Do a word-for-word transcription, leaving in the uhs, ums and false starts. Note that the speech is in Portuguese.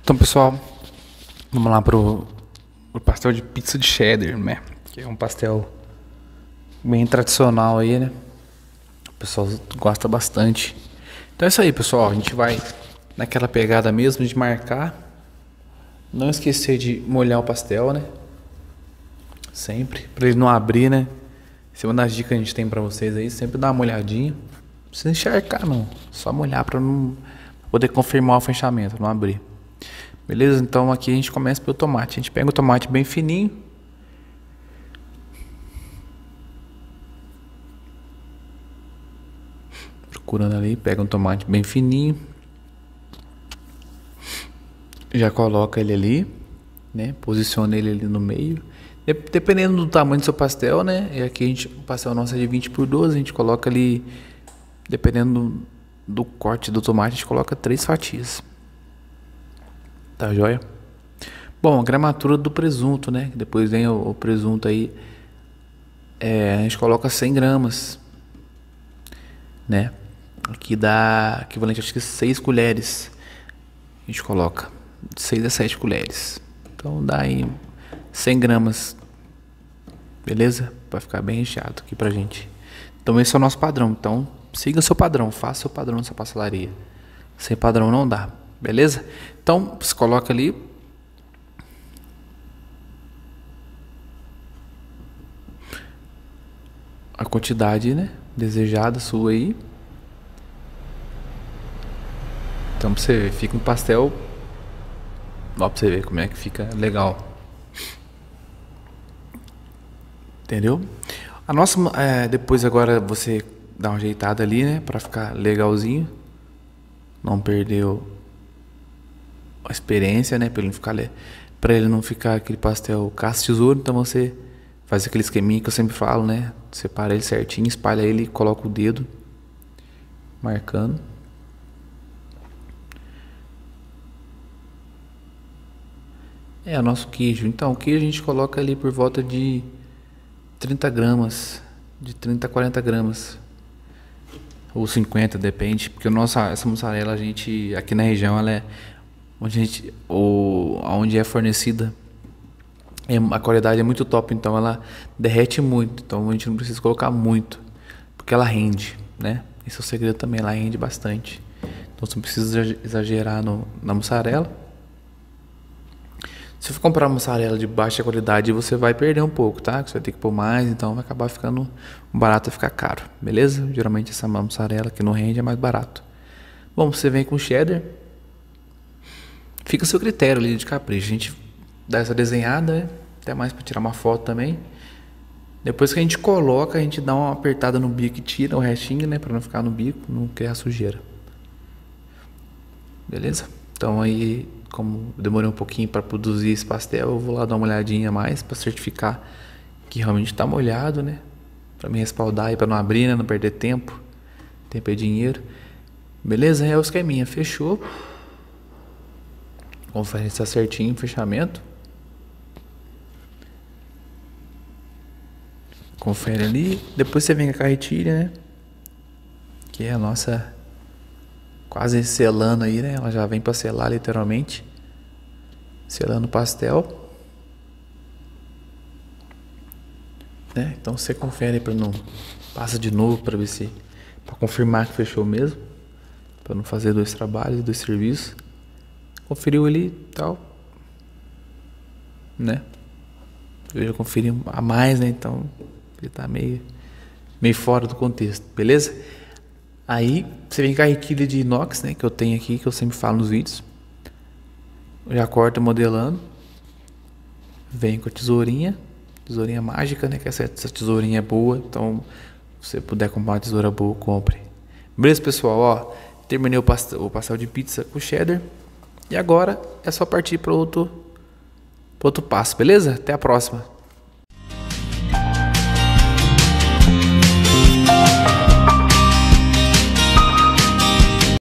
Então, pessoal, vamos lá pro, pro pastel de pizza de cheddar, né? Que é um pastel bem tradicional aí, né? O pessoal gosta bastante. Então é isso aí, pessoal. A gente vai naquela pegada mesmo de marcar. Não esquecer de molhar o pastel, né? Sempre, pra ele não abrir, né? Essa é uma das dicas que a gente tem pra vocês aí. Sempre dá uma molhadinha. Não precisa encharcar, não. Só molhar pra não poder confirmar o fechamento, não abrir. Beleza? Então aqui a gente começa pelo tomate. A gente pega o tomate bem fininho. Procurando ali, pega um tomate bem fininho. Já coloca ele ali, né? Posiciona ele ali no meio. Dependendo do tamanho do seu pastel, né? E aqui a gente, o pastel nosso é de vinte por doze, a gente coloca ali, dependendo do, do corte do tomate, a gente coloca três fatias. Tá joia? Bom, a gramatura do presunto, né? Depois vem o, o presunto aí. É, a gente coloca cem gramas, né? Aqui dá equivalente a seis colheres. A gente coloca seis a sete colheres. Então dá aí cem gramas. Beleza? Vai ficar bem recheado aqui pra gente. Então esse é o nosso padrão. Então siga o seu padrão. Faça o padrão da sua pastelaria. Sem padrão não dá. Beleza? Então você coloca ali. A quantidade, né? Desejada sua aí. Então pra você ver, fica um pastel. Ó, pra você ver como é que fica legal. Entendeu? A nossa, é, depois agora você dá uma ajeitada ali, né? Pra ficar legalzinho. Não perdeu a experiência, né? Pra ele não ficar, pra ele não ficar aquele pastel caça-tesouro. Então você faz aquele esqueminha que eu sempre falo, né? Separa ele certinho, espalha ele e coloca o dedo marcando. É o nosso queijo. Então o queijo a gente coloca ali por volta de trinta gramas, de trinta a quarenta gramas, ou cinquenta, depende, porque o nossa, essa mussarela a gente aqui na região, ela é onde a gente, ou onde é fornecida, é, a qualidade é muito top, então ela derrete muito, então a gente não precisa colocar muito, porque ela rende, né? Esse é o segredo também, ela rende bastante. Então você não precisa exagerar no, na mussarela. Se for comprar mussarela de baixa qualidade, você vai perder um pouco, tá? Você vai ter que pôr mais, então vai acabar ficando barato, vai ficar caro, beleza? Geralmente essa mussarela que não rende é mais barato. Bom, você vem com cheddar. Fica a seu critério ali de capricho. A gente dá essa desenhada, né? Até mais para tirar uma foto também. Depois que a gente coloca, a gente dá uma apertada no bico e tira o restinho, né? Para não ficar no bico, não criar sujeira. Beleza? Então aí, como eu demorei um pouquinho para produzir esse pastel, eu vou lá dar uma olhadinha a mais para certificar que realmente está molhado, né? Para me respaldar e para não abrir, né? Não perder tempo. Tempo é dinheiro. Beleza? É o esqueminha. Fechou. Confere se está certinho o fechamento. Confere ali. Depois você vem com a carretilha, né? Que é a nossa... quase selando aí, né? Ela já vem para selar literalmente. Selando o pastel. Né? Então você confere para não... Passa de novo para ver se... Para confirmar que fechou mesmo. Para não fazer dois trabalhos, dois serviços. Conferiu ali e tal. Né? Eu já conferi a mais, né? Então ele tá meio... Meio fora do contexto. Beleza? Aí você vem com a carretilha de inox, né, que eu tenho aqui, que eu sempre falo nos vídeos. Já corta modelando. Vem com a tesourinha, tesourinha mágica, né, que essa, essa tesourinha é boa, então se você puder comprar uma tesoura boa, compre. Beleza, pessoal? Ó, terminei o pastel, o pastel de pizza com cheddar. E agora é só partir para outro, para outro passo, beleza? Até a próxima.